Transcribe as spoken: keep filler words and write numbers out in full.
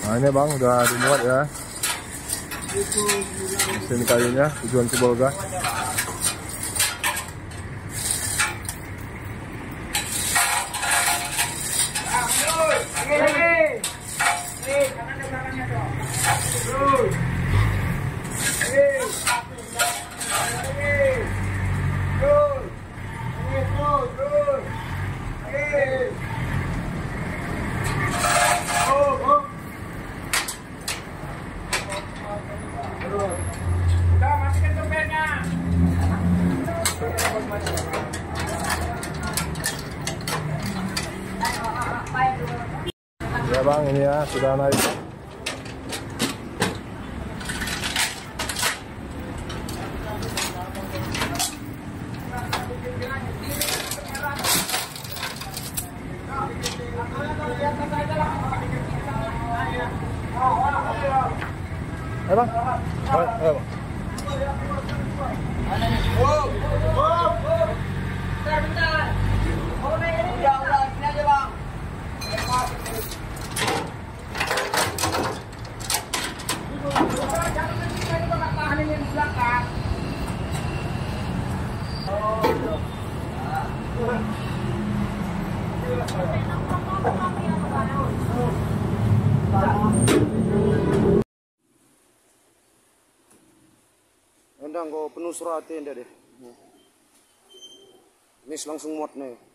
Nah ini bang udah dimuat ya mesin kayunya tujuan Sibolga. Ya bang, ini ya sudah naik. Ayo bang, ayo, ayo bang. Oh, oh, oh. Bentar, bentar. Oh, ini ya udah sini aja bang. Endang kau penuh suratin deh. Ini langsung muat nih.